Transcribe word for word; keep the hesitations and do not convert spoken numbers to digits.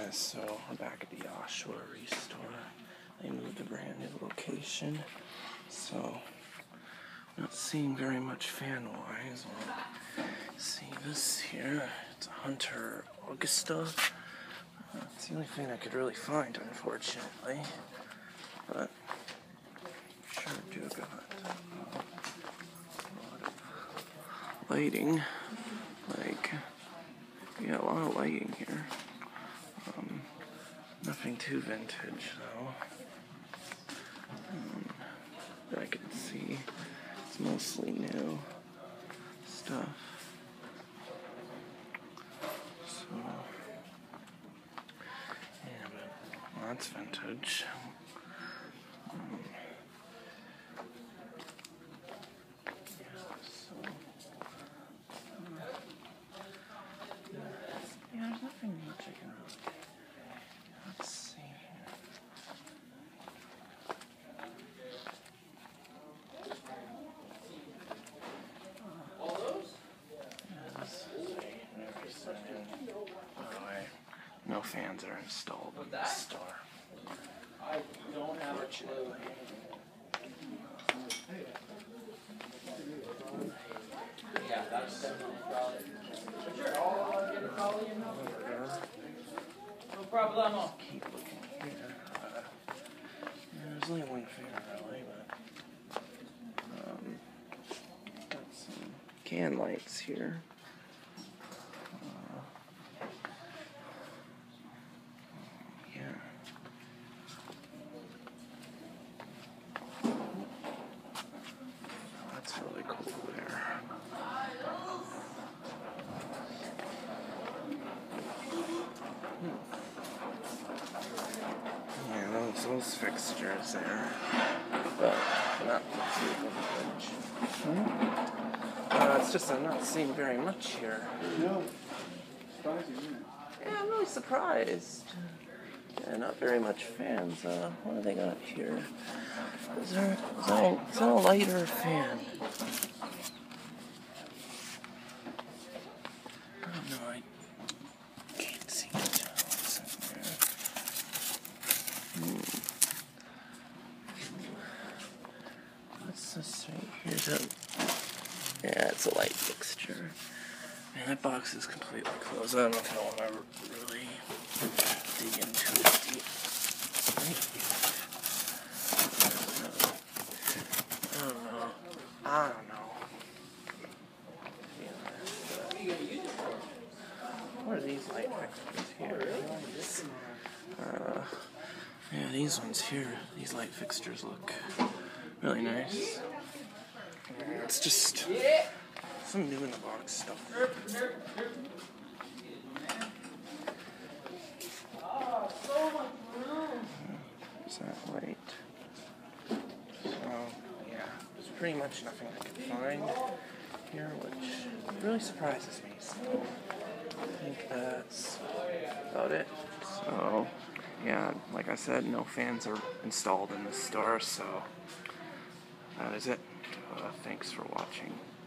Yeah, so we're back at the Oshawa ReStore. They moved to a brand new location, so not seeing very much fan-wise. We'll see this here. It's a Hunter Augusta. Uh, it's the only fan I could really find, unfortunately. But sure do got uh, a lot of lighting. Like, yeah, a lot of lighting here. Um, nothing too vintage, though. Um, that I can see. It's mostly new stuff. So, yeah, but well, that's vintage. Um, Yeah, there's nothing much I can really. Let's see here. Uh, All those? Yeah, this is by the way, no fans are installed in this store. I don't have Unfortunately. Yeah, that's sure. I'll get a call in. No problem. Keep looking here. Uh, yeah, there's only one fan really, but um, got some can lights here. Uh, yeah. That's really cool there. Yeah, those, those fixtures there, but not too vintage. Hmm? Uh, it's just I'm not seeing very much here. No. Surprising, isn't it? Yeah, I'm really surprised. Yeah, not very much fans. Uh, what do they got here? Is there, is that a, is that a lighter fan? I don't know. I can't see it. What's in there? Hmm. What's this right here? Is that, yeah, it's a light fixture. Man, that box is completely closed. I don't know if I want to really dig into it deep. I don't know. I don't know. What are these light fixtures here? Uh, yeah, these ones here, these light fixtures look really nice. It's just some new in the box stuff. There's that light. So, yeah, there's pretty much nothing I can find here, which really surprises me. So, I think that's about it. So, yeah, like I said, no fans are installed in this store, so that is it. Uh, thanks for watching.